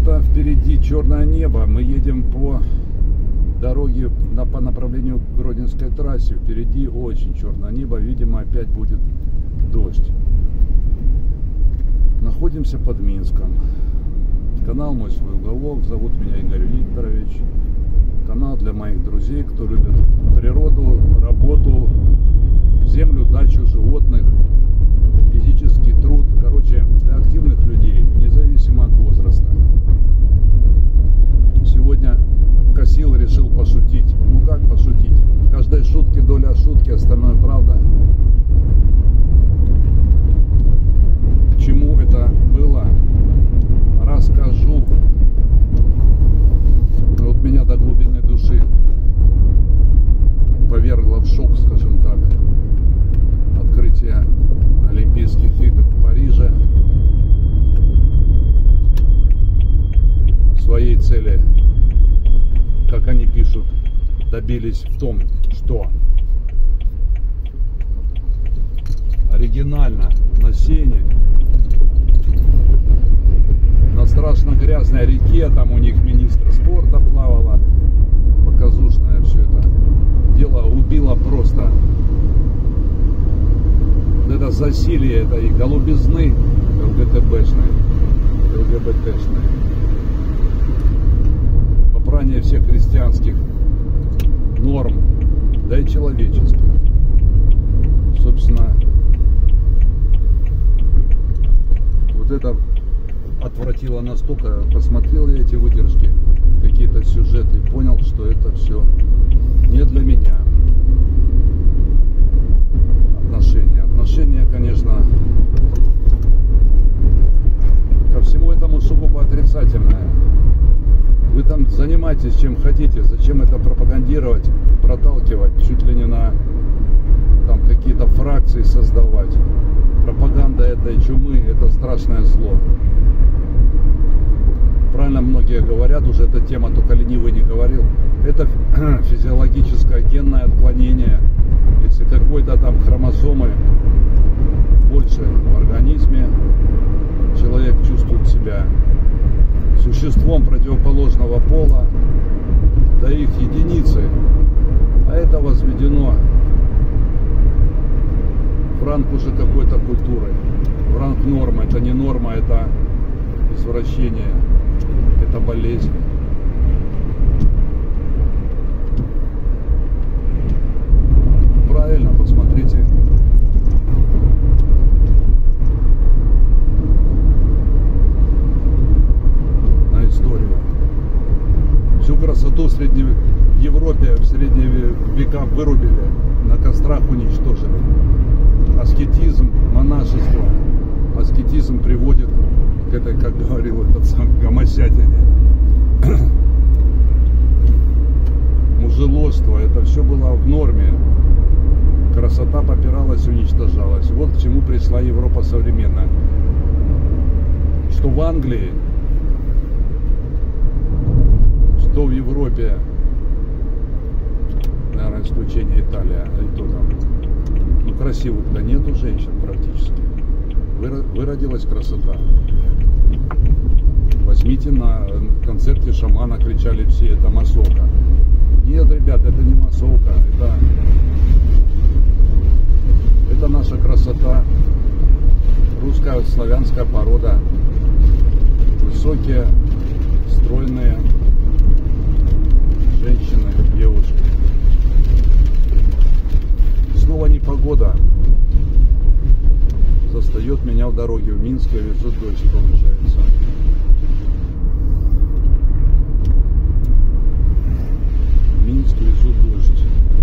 где-то впереди черное небо. Мы едем по дороге по направлению к Гродненской трассе. Впереди очень черное небо. Видимо, опять будет дождь. Находимся под Минском. Канал «Мой свой уголок». Зовут меня Игорь Викторович. Канал для моих друзей, кто любит природу, работу, землю, дачу, животных, физический труд. Короче, для активных людей, независимо от возраста. Сегодня косил, решил пошутить. Ну как пошутить? В каждой шутке доля шутки, остальное правда. К чему это было, расскажу. Вот меня до глубины души повергло в шок, скажем так, открытие Олимпийских игр в Париже. Своей цели, как они пишут, добились в том, что оригинально на сене, на страшно грязной реке, там у них министр спорта плавала, показушное все это дело убило просто это засилье этой голубизны ЛГБТшной, попрание всех христианских норм, да и человеческих. Собственно, вот это отвратило настолько. Посмотрел я эти выдержки, какие-то сюжеты, и понял, что это все не для меня. Отношение, конечно, ко всему этому сугубо отрицательное. Вы там занимаетесь чем хотите, зачем это пропагандировать, проталкивать, чуть ли не на там какие-то фракции создавать. Пропаганда этой чумы — это страшное зло. Правильно многие говорят, уже эта тема, только ленивый не говорил. Это физиологическое генное отклонение. Если какой-то там хромосомы больше в организме, человек чувствует себя существом противоположного пола, да их единицы, а это возведено в ранг уже какой-то культуры, в ранг нормы. Это не норма, это извращение, это болезнь. Правильно, посмотрите. На историю. Всю красоту в Европе в средние века вырубили, на кострах уничтожили. Аскетизм, монашество. Аскетизм приводит к этой, как говорил этот сам, гомосятине. Мужеложство, это все было в норме. Красота попиралась, уничтожалась. Вот к чему пришла Европа современная. Что в Англии, что в Европе, наверное, исключение Италия, и то там, ну, красивых-то нету женщин практически. Выродилась красота. Возьмите, на концерте шамана кричали все: это массовка. Нет, ребят, это не массовка, это наша красота, русская славянская порода, высокие, стройные женщины, девушки. Снова непогода застает меня в дороге в Минске, везут дождь, получается. В Минск везут дождь.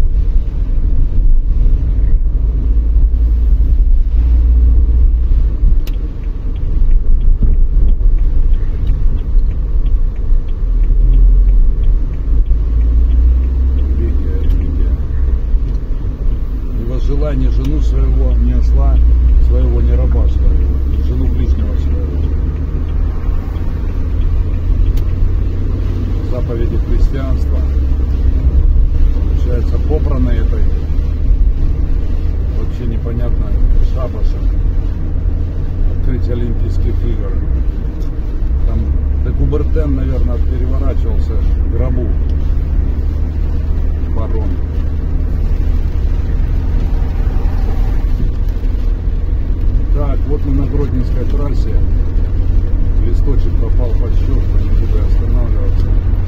Ни жену своего, ни осла своего, ни раба своего, ни жену ближнего своего. Заповеди христианства, получается, попраны этой вообще непонятно шабаша, открытие Олимпийских игр. Там Да Кубертен, наверное, переворачивался в гробу. Паром. Так, вот мы на Гродненской трассе. Листочек попал под щетку, не буду останавливаться.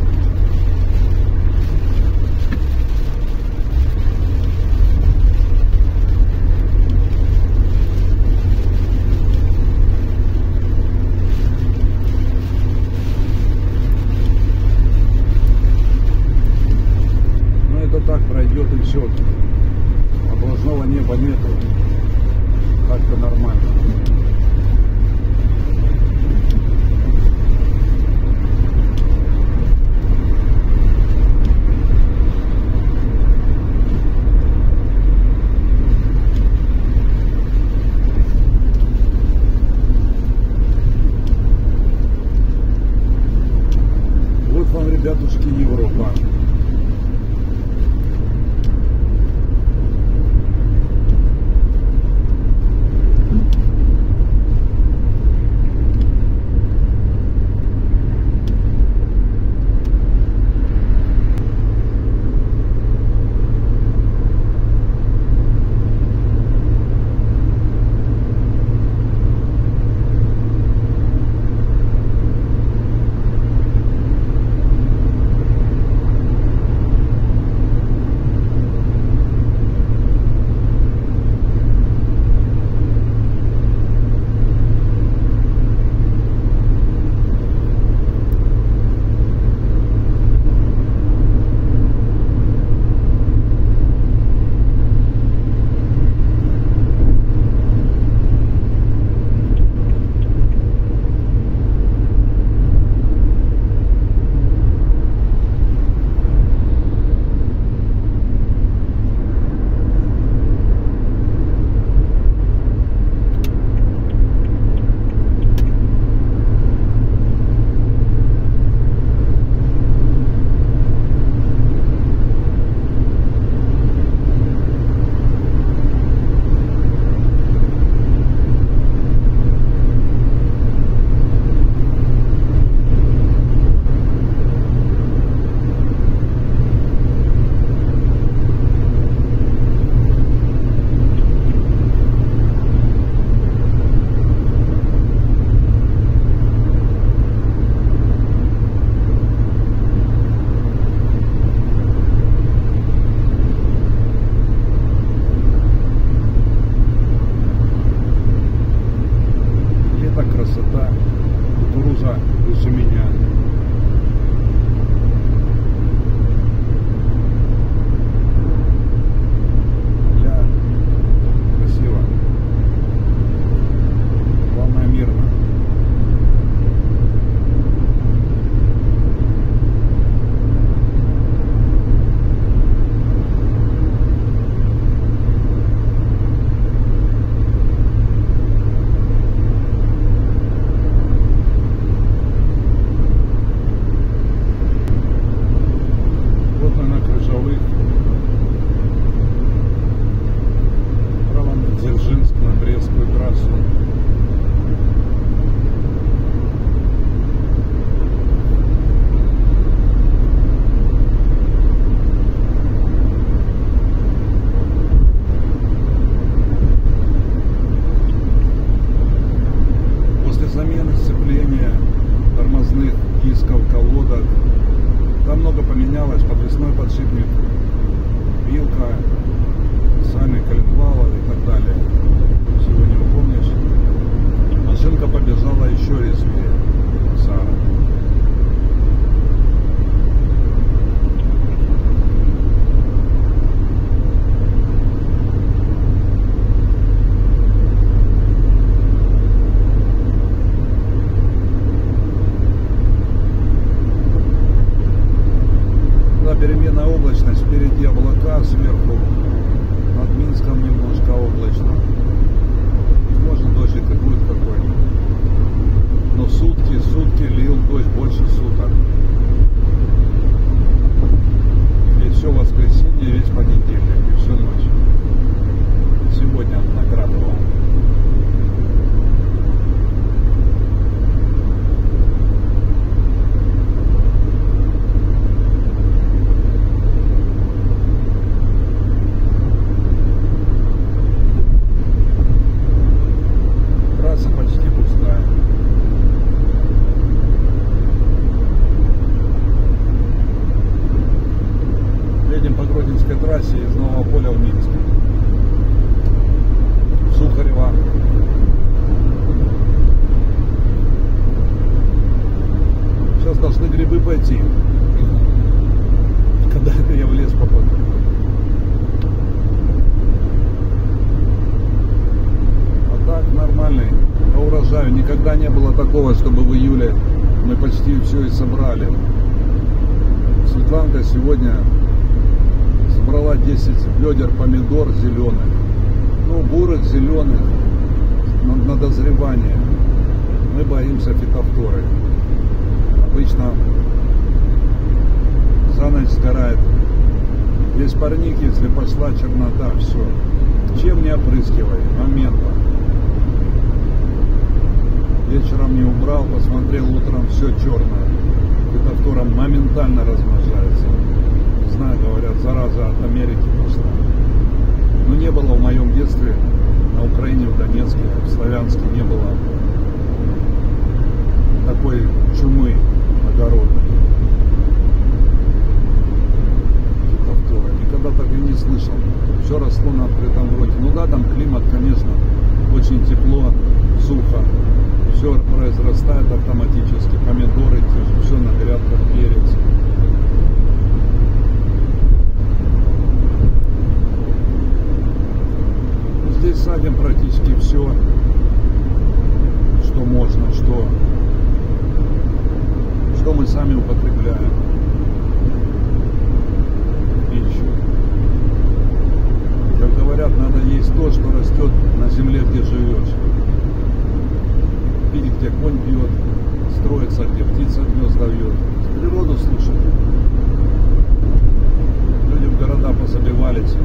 Ну это так пройдет и все. Облажного неба нету. Так-то нормально. Вот вам, ребятушки, Европа. должны грибы пойти. Когда это я в лес попаду. А так нормальный. По урожаю никогда не было такого, чтобы в июле мы почти все и собрали. Светланка сегодня собрала 10 ведер помидор зеленых. Ну, бурых, зеленых, на дозревание. Мы боимся фитофторы. Обычно за ночь сгорает весь парник, если пошла чернота, все. Чем не опрыскивай, моментом. Вечером не убрал, посмотрел утром, все черное. Фитофтора моментально размножается. Не знаю, говорят, зараза от Америки пошла. Но не было в моем детстве на Украине, в Донецке, в Славянске не было такой чумы огородной. Фитофтора. Никогда так и не слышал. Все росло на открытом грунте. Ну да, там климат, конечно, очень тепло, сухо. Все произрастает автоматически. Помидоры, все на грядках, перец. Здесь садим практически все, что можно, что мы сами употребляем в пищу. Как говорят, надо есть то, что растет на земле, где живешь. Пить, где конь пьет, строится, где птица гнезда вьет. Природу слушать. Люди в города позабивались.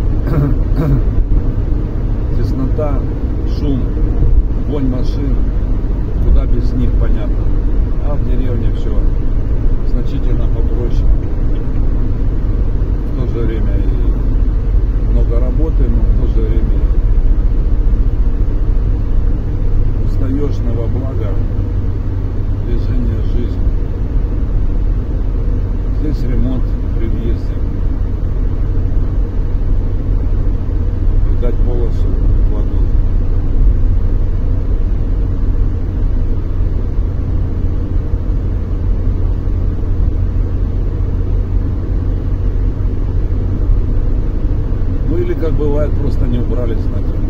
Теснота, шум, вонь машин, куда без них, понятно. А в деревне все значительно попроще. В то же время и много работы, но в то же время устаешь на во благо движения жизни. Здесь ремонт при въезде. Дать полосу кладут. Ну или как бывает, просто не убрали, значит.